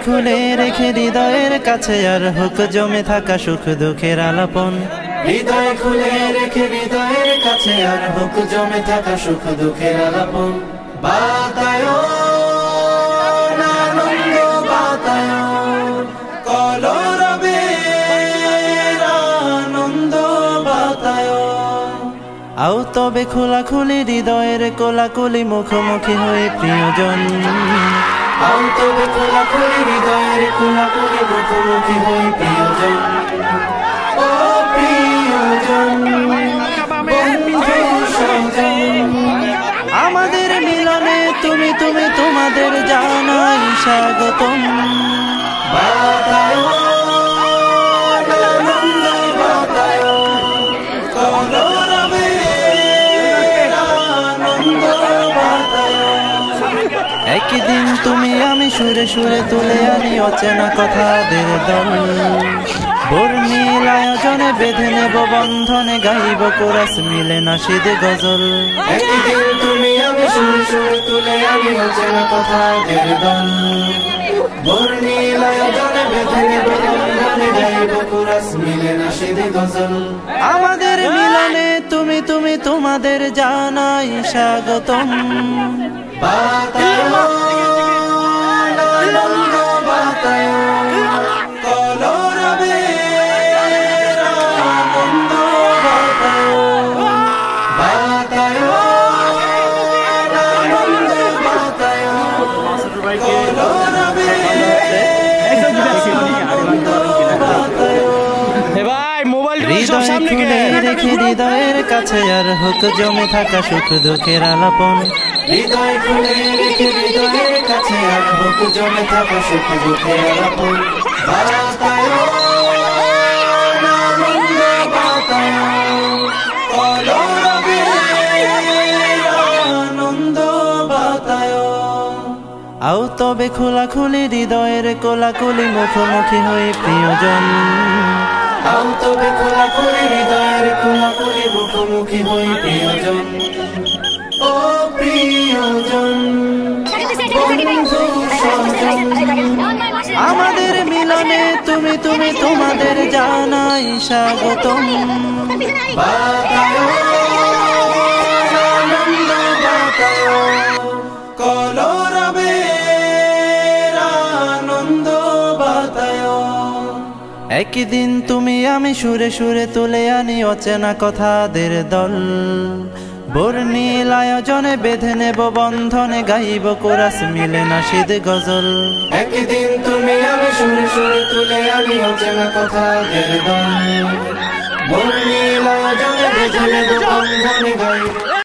খুলে রেখে হৃদয়ের কাছে আর হোক জমে থাকা সুখ দুঃখের আলাপন। হৃদয় খুলে রেখে হৃদয়ের কাছে আর হোক জমে থাকা সুখ দুঃখের আলাপন। বাতায়ন আনন্দ বাতায়ন কলরবের আনন্দ বাতায়ন। আও তবে খোলাখুলি হৃদয়ের কোলাকুলি মুখোমুখি হয়ে প্রিয়জন। আও তবে খোলাখুলি হৃদয়ের কোলাকুলি মুখোমুখি হয়ে প্রিয়জন। ও প্রিয়জন বন্ধু সজন, আমাদের মিলনে তুমি তুমি তোমাদের জানাই স্বাগতম। বাতায়ন আনন্দ বাতায়ন কলরবের আনন্দ বাতায়ন। একদিন তুমি আমি সুরে সুরে তুলে আনি অচেনা কথাদের দল। বর্ণিল আয়োজনে বেঁধে নেব বন্ধনে গাইব কোরাস মিলে নাশিদ গজল। একদিন তুমি আমি সুরে সুরে তুলে আনি অচেনা কথাদের দল। বর্ণিল আয়োজনে বেঁধে নেব বন্ধনে গাইব কোরাস মিলে নাশিদ গজল। আমাদের মিলনে তুমি তুমি তোমাদের জানাই স্বাগতম। বাতায়ন আনন্দ বাতায়ন কলরবের আনন্দ বাতায়ন। বাতায়ন আনন্দ বাতায়ন কলরবের আনন্দ বাতায়ন। হৃদয় খুলে রেখে হৃদয়ের কাছে আর হোক জমে থাকা সুখ দুঃখের আলাপন। হৃদয় খুলে রেখে হৃদয়ের কাছে আর হোক জমে থাকা সুখ দুঃখের আলাপন। বাতায়ন আনন্দ বাতায়ন কলরবের আনন্দ বাতায়ন। আও তবে খোলাখুলি হৃদয়ের কোলাকুলি মুখোমুখি হয়ে প্রিয়জন। আও তবে খোলাখুলি হৃদয়ের কোলাকুলি মুখোমুখি হয়ে প্রিয়জন। ও প্রিয়জন বন্ধু সজন, আমাদের মিলনে তুমি তুমি তোমাদের জানাই স্বাগতম। বাতায়ন আনন্দ বাতায়ন কলরবের আনন্দ বাতায়ন। একদিন তুমি আমি সুরে সুরে তুলে আনি অচেনা কথাদের দল। বর্ণিল আয়োজনে বেঁধে নেব বন্ধনে গাইব কোরাস মিলে নাশিদ গজল। একদিন তুমি আমি সুরে সুরে তুলে আনি অচেনা কথাদের দল। বর্ণিল আয়োজনে বেঁধে নেব বন্ধনে গাইব